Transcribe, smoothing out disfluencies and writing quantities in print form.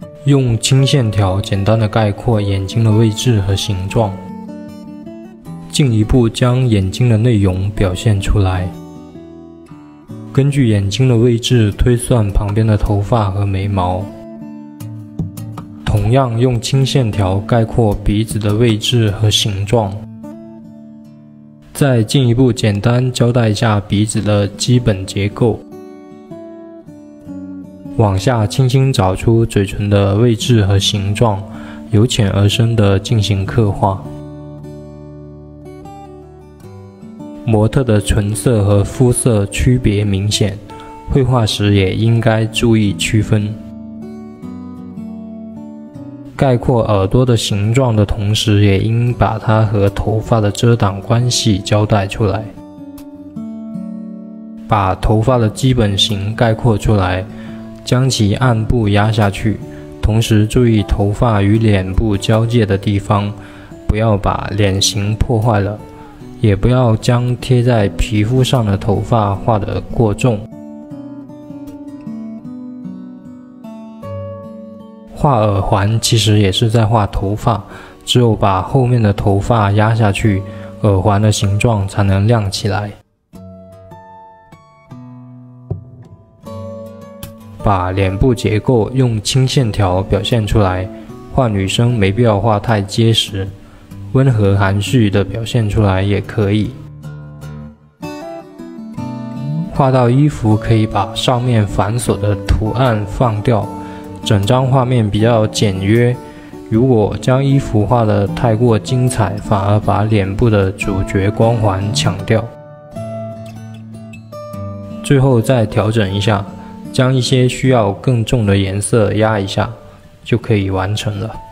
用轻线条简单的概括眼睛的位置和形状，进一步将眼睛的内容表现出来。根据眼睛的位置推算旁边的头发和眉毛，同样用轻线条概括鼻子的位置和形状。再进一步简单交代一下鼻子的基本结构，往下轻轻找出嘴唇的位置和形状，由浅而深地进行刻画。模特的唇色和肤色区别明显，绘画时也应该注意区分。概括耳朵的形状的同时，也应把它和头发的遮挡关系交代出来。把头发的基本型概括出来，将其按部压下去，同时注意头发与脸部交界的地方，不要把脸型破坏了，也不要将贴在皮肤上的头发画得过重。画耳环其实也是在画头发，只有把后面的头发压下去，耳环的形状才能亮起来。把脸部结构用轻线条表现出来，画女生没必要画太结实，温和含蓄的表现出来也可以。画到衣服可以把上面繁琐的图案放掉，整张画面比较简约。如果将衣服画得太过精彩，反而把脸部的主角光环抢掉。最后再调整一下，将一些需要更重的颜色压一下，就可以完成了。